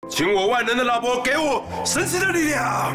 请我万能的老婆给我神奇的力量。